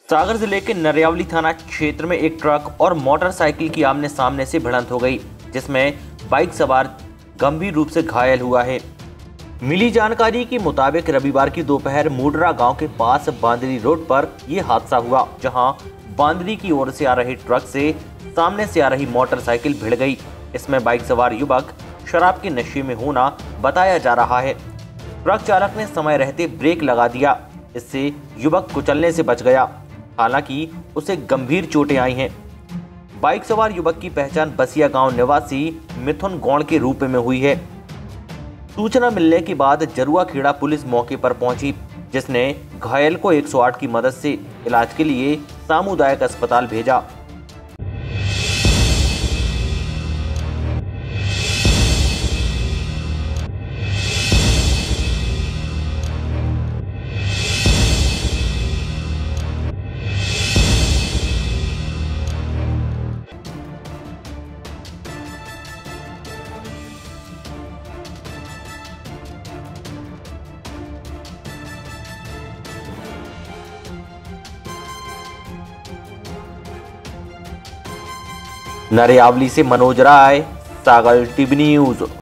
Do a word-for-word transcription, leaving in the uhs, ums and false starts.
सागर जिले के नरियावली थाना क्षेत्र में एक ट्रक और मोटरसाइकिल की आमने सामने से भिड़ंत हो गई, जिसमें बाइक सवार गंभीर रूप से घायल हुआ है। मिली जानकारी के मुताबिक रविवार की दोपहर मुडरा गांव के पास बांदरी रोड पर यह हादसा हुआ, जहां बांदरी की ओर से आ रहे ट्रक से सामने से आ रही मोटरसाइकिल भिड़ गई। इसमें बाइक सवार युवक शराब के नशे में होना बताया जा रहा है। ट्रक चालक ने समय रहते ब्रेक लगा दिया, इससे युवक कुचलने से बच गया। हालांकि उसे गंभीर चोटें आई हैं। बाइक सवार युवक की पहचान बसिया गांव निवासी मिथुन गौड़ के रूप में हुई है। सूचना मिलने के बाद जरुआ खेड़ा पुलिस मौके पर पहुंची, जिसने घायल को एक सौ आठ की मदद से इलाज के लिए सामुदायिक अस्पताल भेजा। नरियावली से मनोज राय, सागर टीवी न्यूज।